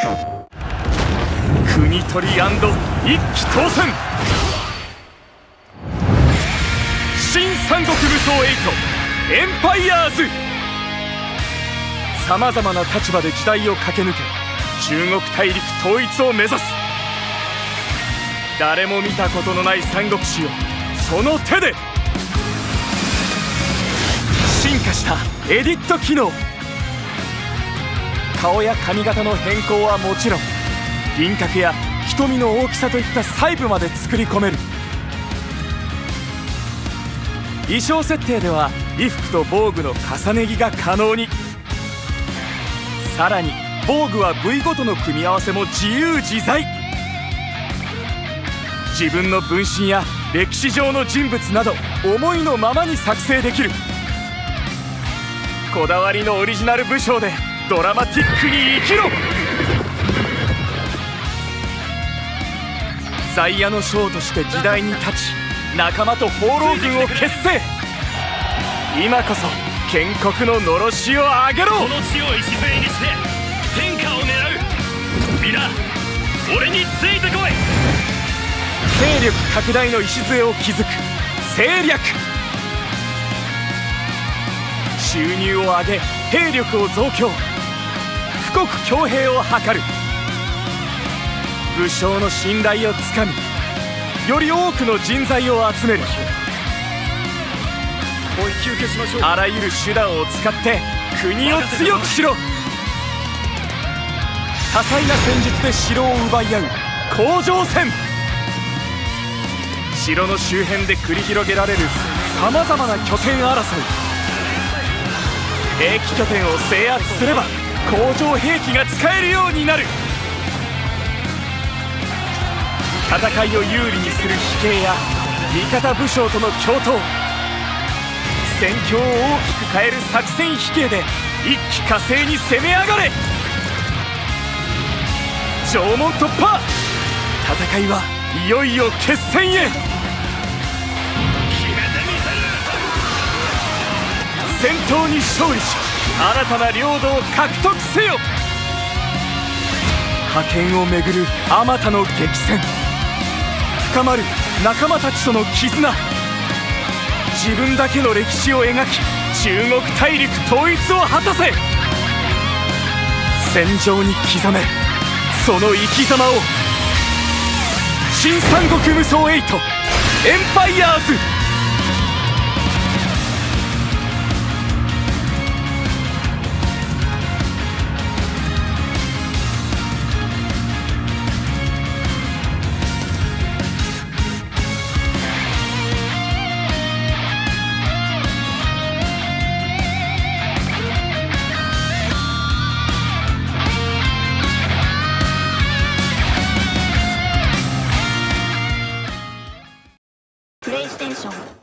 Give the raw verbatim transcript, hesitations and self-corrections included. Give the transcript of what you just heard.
国取り&一騎当選。新三国武装エイトエンパイアーズ。さまざまな立場で時代を駆け抜け中国大陸統一を目指す。誰も見たことのない三国志をその手で。進化したエディット機能。顔や髪型の変更はもちろん、輪郭や瞳の大きさといった細部まで作り込める。衣装設定では衣服と防具の重ね着が可能に。さらに防具は部位ごとの組み合わせも自由自在。自分の分身や歴史上の人物など思いのままに作成できる。こだわりのオリジナル武将でドラマティックに生きろ。在野の将として時代に立ち、仲間と放浪軍を結成。今こそ建国ののろしを上げろ。 この地を礎にして天下を狙う。皆俺についてこい。 勢力拡大の礎を築く政略。収入を上げ兵力を増強。富国強兵を図る。武将の信頼をつかみ、より多くの人材を集める。 お引き受けしましょう。 あらゆる手段を使って国を強くしろ。多彩な戦術で城を奪い合う攻城戦。城の周辺で繰り広げられるさまざまな拠点争い。兵器拠点を制圧すれば工場兵器が使えるようになる。戦いを有利にする飛型や味方武将との共闘。戦況を大きく変える作戦飛型で一気呵成に攻め上がれ。城門突破。戦いはいよいよ決戦へ。戦闘に勝利し新たな領土を獲得せよ。覇権をめぐるあまたの激戦。深まる仲間たちとの絆。自分だけの歴史を描き中国大陸統一を果たせ。戦場に刻めその生き様を。新三国無双エイトエンパイアーズ。 プレイステーション